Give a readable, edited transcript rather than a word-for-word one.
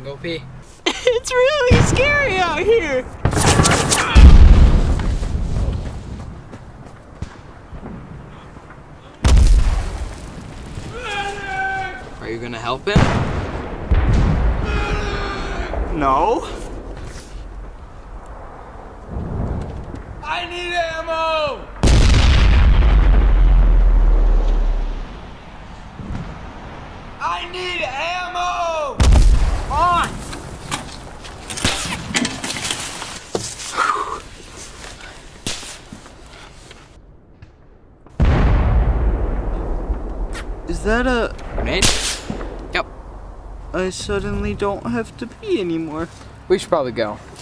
can go pee. It's really scary out here. Are you gonna help him? No. I need ammo! I need ammo! On. Is that a... Grenade? Yep. I suddenly don't have to pee anymore. We should probably go.